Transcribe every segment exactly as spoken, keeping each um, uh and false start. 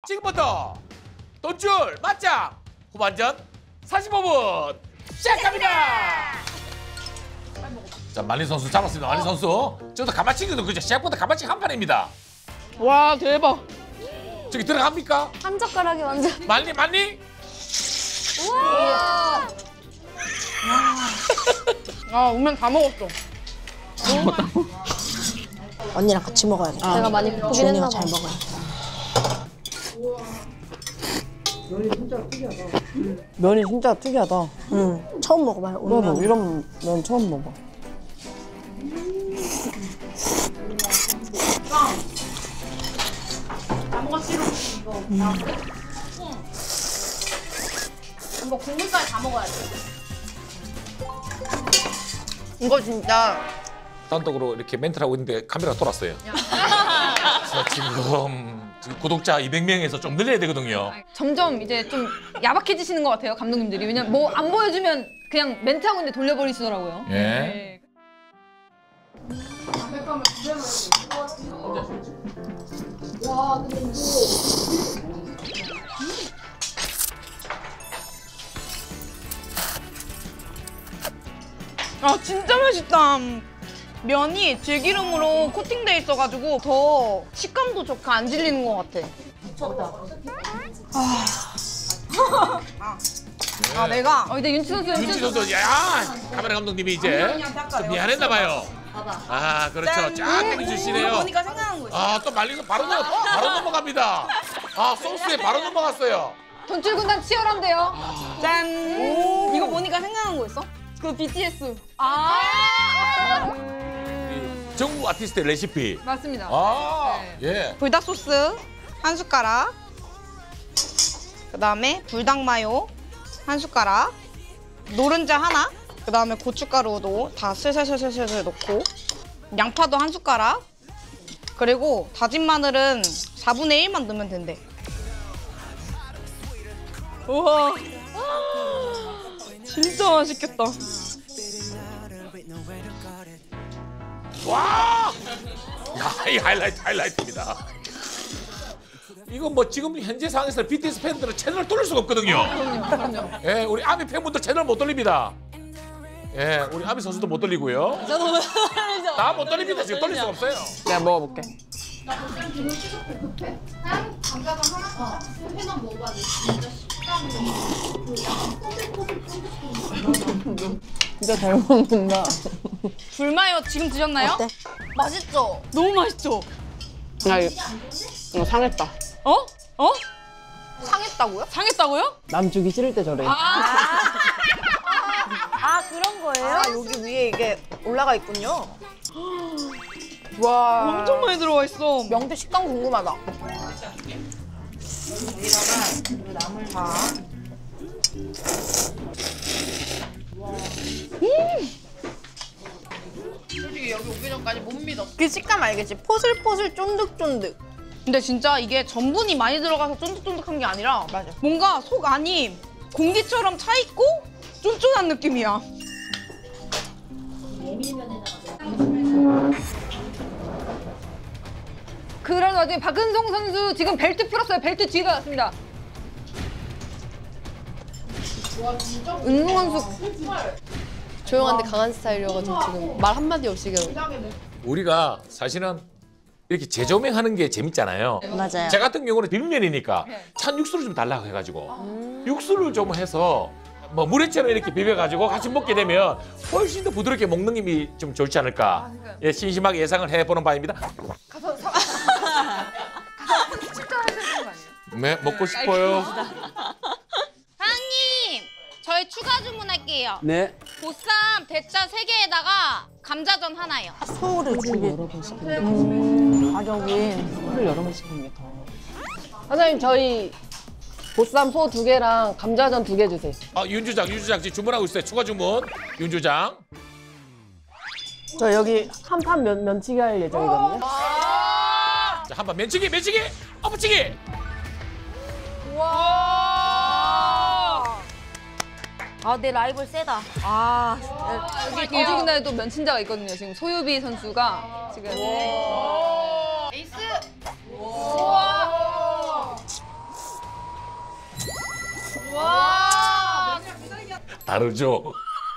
지금부터 돈줄 맞짱 후반전 사십오 분 시작합니다. 자, 말린 선수 잡았습니다. 말린 선수. 저도 가마치기도 그죠? 시작보다 가마치기 한 판입니다. 와 대박. 저기 들어갑니까? 한 젓가락이 완전. 말리 말리. 우와. 아 우면 다 먹었어. 언니랑 같이 먹어야겠다. 내가 많이 고프긴 주연이가 했나 잘 봐. 먹어요. 면이 진짜 특이하다. 면이 진짜 특이하다. 응. 처음 먹어봐요. 오늘 면. 이런 면 처음 먹어. 나무가 싫어 이거. 음. 이거 국물까지 다 먹어야 돼. 이거 진짜. 단독으로 이렇게 멘트를 하고 있는데 카메라가 돌았어요. 그래서 지금, 지금 구독자 이백 명에서 좀 늘려야 되거든요. 점점 이제 좀 야박해지시는 것 같아요, 감독님들이. 왜냐면 뭐 안 보여주면 그냥 멘트하고 있는데 돌려버리시더라고요. 예. 네. 와, 근데 이거. 아 진짜 맛있다. 면이 들기름으로 코팅돼 있어가지고 더 식감도 좋고 안 질리는 것 같아. 미쳤다. 아, 아 내가 어, 근데 윤치 선수, 윤지 선수, 야 카메라 감독님이 이제 좀 미안했나 봐요. 아, 그렇죠. 쫙 때려주시네요. 보니까 생각난 거 있어. 아, 또 말리서 바로 넘어, 바로 넘어갑니다. 아, 소스에 바로 넘어갔어요. 돈줄 군단 치열한데요. 짠. 이거 보니까 생각난 거 있어? 그 비티에스. 아, 정우 아티스트의 레시피. 맞습니다. 아, 예. 불닭 소스 한 숟가락. 그다음에 불닭 마요 한 숟가락. 노른자 하나. 그다음에 고춧가루도 다 슬슬슬슬슬 넣고 양파도 한 숟가락. 그리고 다진 마늘은 사분의 일만 넣으면 된대. 우와. 진짜 맛있겠다. 와! 야, 이 하이라이트, 하이라이트입니다. 이건 뭐 지금 현재 상황에서 비티에스 팬들은 채널을 돌릴 수가 없거든요. 그럼요, 그럼요. 예, 우리 아미 팬분들 채널 못 돌립니다. 예, 우리 아미 선수도 못 돌리고요. 저도 못 돌리죠. 다 못 돌립니다. 지금 돌릴 수가 없어요. 내가 먹어볼게. 진짜 잘 먹는다. 불마요 지금 드셨나요? 어때? 맛있죠? 너무 맛있죠? 야, 이거, 이거 상했다. 어? 어? 상했다고요? 상했다고요? 남 주기 싫을 때 저래. 아, 그런 거예요? 아, 여기 위에 이게 올라가 있군요. 와 엄청 많이 들어가 있어. 명태 식감 궁금하다. 솔직히 여기 오기 전까지 못 믿었어. 그 식감 알겠지? 포슬포슬 쫀득쫀득. 근데 진짜 이게 전분이 많이 들어가서 쫀득쫀득한 게 아니라 맞아. 뭔가 속 안이 공기처럼 차 있고 쫀쫀한 느낌이야. 그런 와중에 박은성 선수 지금 벨트 풀었어요. 벨트 뒤가 왔습니다. 은웅 선수 조용한데 강한 스타일이어가지고 지금 말 한마디 없이 그냥. 우리가 사실은 이렇게 재조명하는 게 재밌잖아요. 맞아요. 제 같은 경우는 비빔면이니까 찬 육수를 좀 달라고 해가지고 육수를 좀 해서 뭐 물회처럼 이렇게 비벼가지고 같이 먹게 되면 훨씬 더 부드럽게 먹는 힘이 좀 좋지 않을까. 예, 심심하게 예상을 해보는 바입니다. 가서 사... 가서 식사하셔야 되는 거 아니에요? 네, 먹고 싶어요. 사장님, 저희 추가 주문할게요. 네. 보쌈 대짜 세 개에다가 감자전 하나요. 소를 두 개. 여러 번 시키는 게 음, 가격이 소를 여러 번 시키는 게 더. 사장님, 저희 보쌈 소 두 개랑 감자전 두 개 주세요. 아, 윤주장, 윤주장 지금 주문하고 있어요. 추가 주문. 윤주장. 저 여기 한 판 면, 면치기 할 예정이거든요. 자, 한번 면치기, 면치기, 엎치기. 아, 내 라이벌 세다. 아 여기 돈줄 군단에도 면친자가 있거든요. 지금 소유비 선수가 지금. 에이스. 다르죠.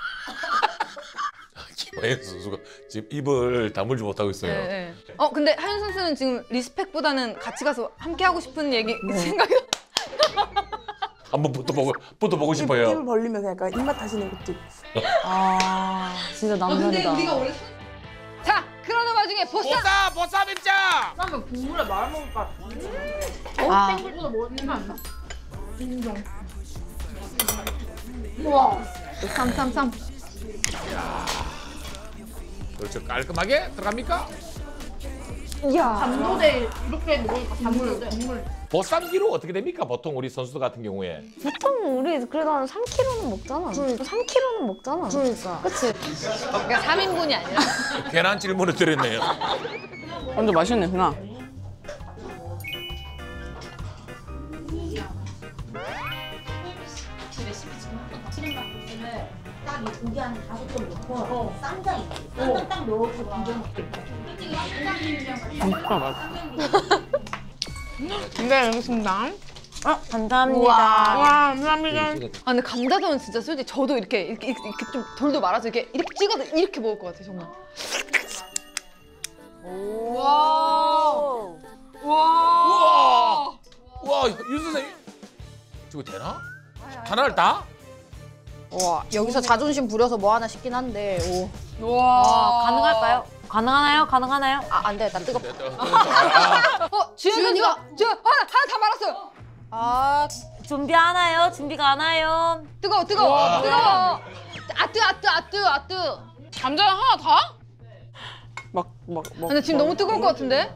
김하연 선수가 지금 입을 다물지 못하고 있어요. 네, 네. 어 근데 하윤 선수는 지금 리스펙보다는 같이 가서 함께 하고 싶은 얘기 생각이. 한번 붙어보고 붙어보고 싶어요. 입을 벌리면서 약간 입맛 다시는 것도 있고. 아 진짜 남다르다. 원래 자 그러는 와중에 보쌈. 보쌈 보쌈 입장. 아. 삼삼삼. 그렇죠. 깔끔하게 들어갑니까? 단무대 이렇게 먹으니까 단무대. 보쌈 기로 어떻게 됩니까? 보통 우리 선수들 같은 경우에. 보통 우리 그래도 한 삼 킬로그램는 먹잖아. 그러니까. 삼 킬로그램는 먹잖아. 그러니까. 그치? 그러니까 삼 인분이 아니라. 괜한 질문을 드렸네요. 완전 맛있네, 그나. 네, 여기 있습니다. 감사합니다. 와, 감사합니다. 아 근데 감자전은 진짜 솔직히 저도 이렇게 이렇게, 이렇게, 이렇게 좀 돌돌 말아서 이렇게 이렇게 찍어서 이렇게 먹을 것 같아요 정말. 우와. 우와, 윤 선생님. 저거 되나? 하나를 다? 와 여기서 자존심 부려서 뭐 하나 싶긴 한데. 오. 와, 가능할까요? 가능하나요? 가능하나요? 아 안 돼, 나 뜨겁다. 어 주현 선수가 저 하나 하나 다 말았어요. 아 준비하나요? 준비가 안 와요. 뜨거워 뜨거워 뜨거워. 아뜨 아뜨 아뜨 아뜨. 감자 하나 다? 막, 막, 막. 근데 지금 너무 뜨거울 것 같은데?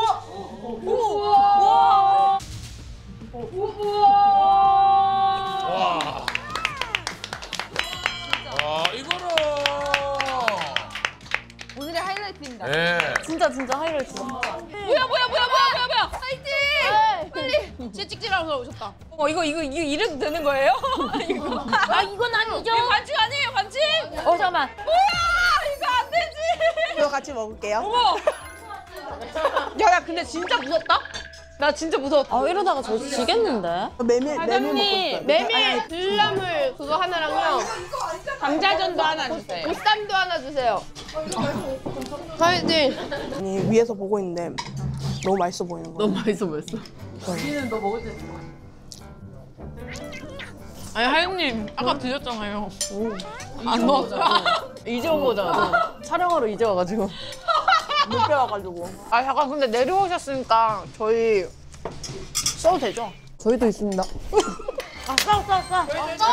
와. 와, 이거는. 오늘의 하이라이트입니다. 네. 진짜 진짜 하이라이트. 뭐야, 뭐야, 뭐야, 뭐야, 뭐야, 뭐야. 파이팅! 빨리. 제 찍지라고 오셨다. 어 이거 이거 이거 이래도 되는 거예요? 아 이건 아니죠. 이거 반칙 아니에요, 반칙? 어 잠깐만. 이거 안 되지. 이거 같이 먹을게요. 야, 야, 근데 진짜 무섭다? 나 진짜 무서웠다. 아 이러다가 저 지겠는데. 메밀, 메밀 먹고 싶어요. 메밀 들나물 그거 하나랑요. 감자전도 하나 주세요. 보쌈도 하나 주세요. 파이팅! 아니, 위에서 보고 있는데 너무 맛있어 보이는 거야. 너무 맛있어 보였어. 아니, 하윤님, 아까 드셨잖아요. 안 넣었어요? 이제 온 거잖아. 촬영하러 이제 와가지고. 못 빼와가지고. 아, 잠깐, 근데 내려오셨으니까 저희 써도 되죠? 저희도 있습니다. 아 싸, 싸, 싸.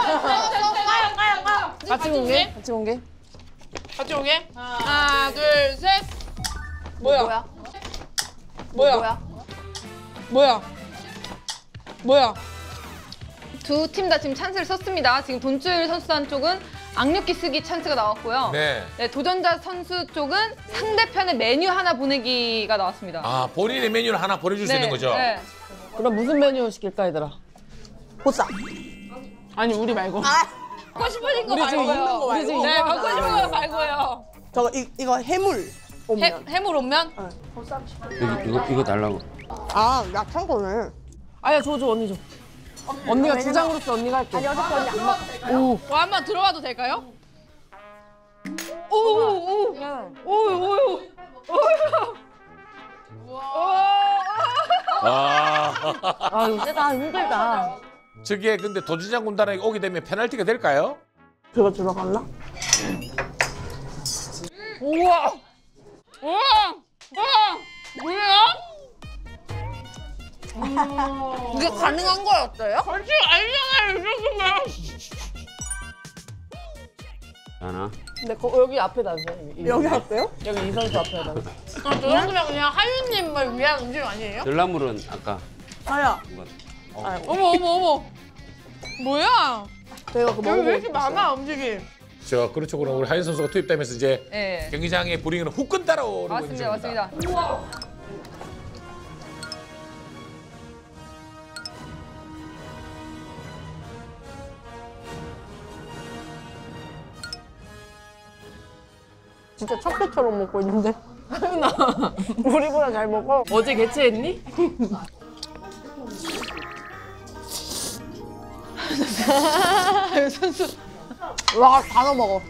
같이 공개? 같이 온 게. 같이 오게? 하나, 둘, 셋. 뭐야? 뭐야? 뭐야? 뭐야? 뭐야? 두 팀 다 지금 찬스를 썼습니다. 지금 돈줄 선수 한쪽은 악력기 쓰기 찬스가 나왔고요. 네. 네, 도전자 선수 쪽은 상대편의 메뉴 하나 보내기가 나왔습니다. 아, 본인의 메뉴를 하나 보내줄 수 있는 거죠? 네. 그럼 무슨 메뉴 시킬까 얘들아? 보쌈. 아니, 우리 말고. 먹고 싶으신 거 우리 지금 말고요. 있는 거 우리 지금 네, 먹고 싶은 거 말고요. 저거 이, 이거 해물 오면. 해, 해물 온면? 이거 이거, 이거 달라고. 아, 약한 거네. 아야 줘, 줘 언니 줘. 언니가 주장으로서 언니가 할게. 아니 어저께 언니 안 먹. 오. 뭐 한번 들어와도 될까요? 오오오 오오오 아. 아 이거 세다 힘들다. 저게 근데 도주장 군단에 오게 되면 페널티가 될까요? 그거 들어갔나? 우와 우와 우와 뭐야? 이게 가능한 거였어요? 솔직히 아니잖아요 이 정도면. 하나. 근데 거, 여기 앞에다 주세요. 여기, 여기 할게요? 여기 이 선수 앞에다. 아, 저 정도면 그냥 하윤님을 위한 음식 아니에요? 들나물은 아까 아야, 이거. 어머 어머 어머 뭐야? 저희가 그거 여기 왜 먹어보고 이렇게 싶었어요. 많아 음식이? 저 그렇죠. 그럼 우리 하윤 선수가 투입되면서 이제 네. 경기장의 분위기는 후끈 따라오는 맞습니다, 맞습니다. 진짜 척배처럼 먹고 있는데. 하윤아, 우리보다 잘 먹어. 어제 개최했니? 하윤 선수 와, 다 넣어 먹어.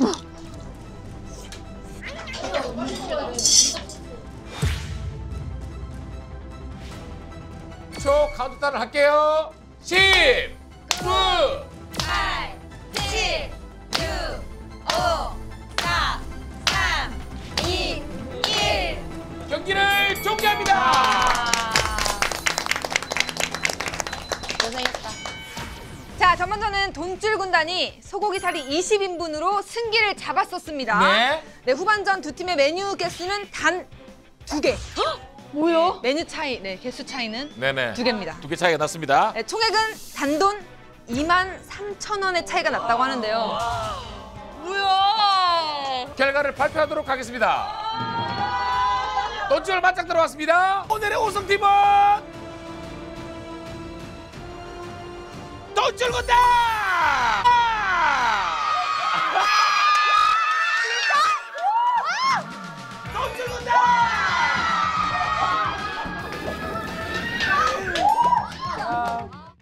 초 카운트다운을 할게요. 십, 구, 팔, 칠, 육, 오, 사, 삼, 이, 일. 경기를 종료합니다. 고생했다. 자, 전반전은 돈줄 군단이 소고기살이 이십 인분으로 승기를 잡았었습니다. 네. 네, 후반전 두 팀의 메뉴 개수는 단 두 개. 뭐요? 메뉴 차이, 네, 개수 차이는 네네. 두 개입니다. 두 개 차이가 났습니다. 네, 총액은 단돈 이만 삼천 원의 차이가 났다고 하는데요. 뭐야? 결과를 발표하도록 하겠습니다. 돈줄 맞짱 들어왔습니다. 오늘의 우승팀은 돈줄 군단! 돈줄 군단!